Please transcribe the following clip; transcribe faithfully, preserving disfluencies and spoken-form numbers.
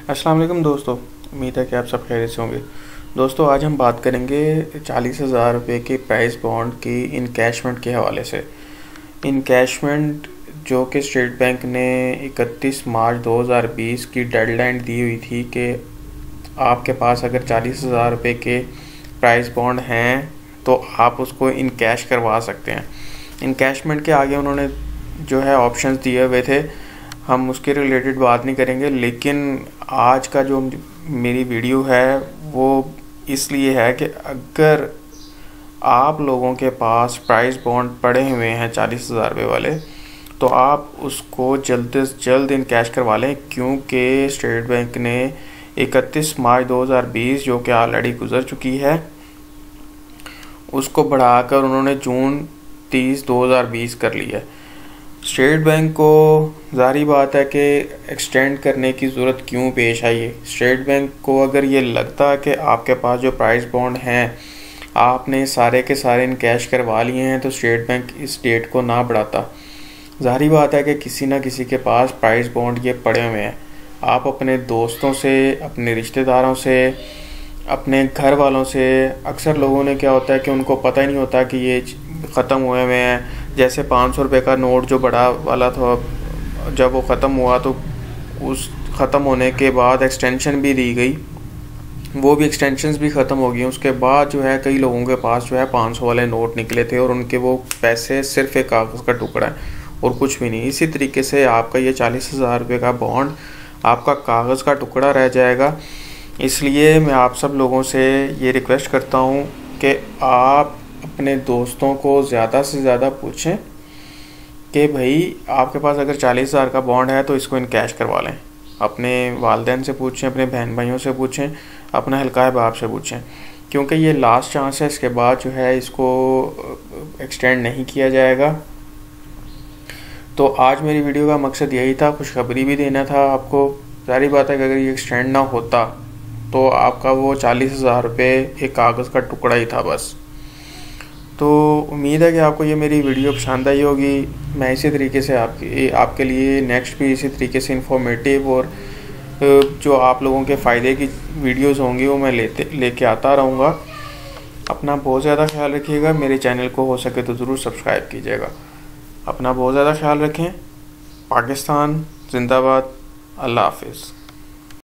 अस्सलाम वालेकुम दोस्तों, उम्मीद है कि आप सब खैरियत से होंगे। दोस्तों आज हम बात करेंगे चालीस हज़ार रुपये के प्राइस बॉन्ड की इनकैशमेंट के हवाले से। इनकैशमेंट जो कि स्टेट बैंक ने इकतीस मार्च दो हज़ार बीस की डेडलाइन दी हुई थी कि आपके पास अगर चालीस हज़ार रुपये के प्राइस बॉन्ड हैं तो आप उसको इनकैश करवा सकते हैं। इनकैशमेंट के आगे उन्होंने जो है ऑप्शंस दिए हुए थे, हम उसके रिलेटेड बात नहीं करेंगे, लेकिन आज का जो मेरी वीडियो है वो इसलिए है कि अगर आप लोगों के पास प्राइस बॉन्ड पड़े हुए हैं चालीस हज़ार रुपये वाले तो आप उसको जल्द से जल्द इनकैश करवा लें, क्योंकि स्टेट बैंक ने इकतीस मार्च दो हज़ार बीस जो कि ऑलरेडी गुजर चुकी है उसको बढ़ाकर उन्होंने जून तीस दो हज़ार बीस कर लिया है। स्टेट बैंक को ज़ाहिर बात है कि एक्सटेंड करने की ज़रूरत क्यों पेश आई है। स्टेट बैंक को अगर ये लगता कि आपके पास जो प्राइस बॉन्ड हैं आपने सारे के सारे इनकैश करवा लिए हैं तो स्टेट बैंक इस डेट को ना बढ़ाता। ज़ाहिर बात है कि किसी ना किसी के पास प्राइस बॉन्ड ये पड़े हुए हैं। आप अपने दोस्तों से, अपने रिश्तेदारों से, अपने घर वालों से, अक्सर लोगों ने क्या होता है कि उनको पता ही नहीं होता कि ये ख़त्म हुए हुए हैं। जैसे पाँच सौ रुपये का नोट जो बड़ा वाला था, जब वो ख़त्म हुआ तो उस ख़त्म होने के बाद एक्सटेंशन भी दी गई, वो भी एक्सटेंशंस भी ख़त्म हो गई। उसके बाद जो है कई लोगों के पास जो है पाँच सौ वाले नोट निकले थे और उनके वो पैसे सिर्फ एक कागज़ का टुकड़ा है और कुछ भी नहीं। इसी तरीके से आपका ये चालीस हज़ार रुपये का बॉन्ड आपका कागज़ का टुकड़ा रह जाएगा। इसलिए मैं आप सब लोगों से ये रिक्वेस्ट करता हूँ कि आप अपने दोस्तों को ज़्यादा से ज़्यादा पूछें कि भाई आपके पास अगर चालीस हज़ार का बॉन्ड है तो इसको इनकैश करवा लें। अपने वालिदैन से पूछें, अपने बहन भाइयों से पूछें, अपना हल्का बाप से पूछें, क्योंकि ये लास्ट चांस है। इसके बाद जो है इसको एक्सटेंड नहीं किया जाएगा। तो आज मेरी वीडियो का मकसद यही था, खुशखबरी भी देना था आपको। सारी बात है कि अगर ये एक्सटेंड ना होता तो आपका वो चालीस हज़ार रुपये एक कागज़ का टुकड़ा ही था बस। तो उम्मीद है कि आपको ये मेरी वीडियो पसंद आई होगी। मैं इसी तरीके से आपके आपके लिए नेक्स्ट भी इसी तरीके से इंफॉर्मेटिव और जो आप लोगों के फ़ायदे की वीडियोस होंगी वो मैं लेते लेके आता रहूँगा। अपना बहुत ज़्यादा ख्याल रखिएगा। मेरे चैनल को हो सके तो ज़रूर सब्सक्राइब कीजिएगा। अपना बहुत ज़्यादा ख्याल रखें। पाकिस्तान जिंदाबाद। अल्लाह हाफिज़।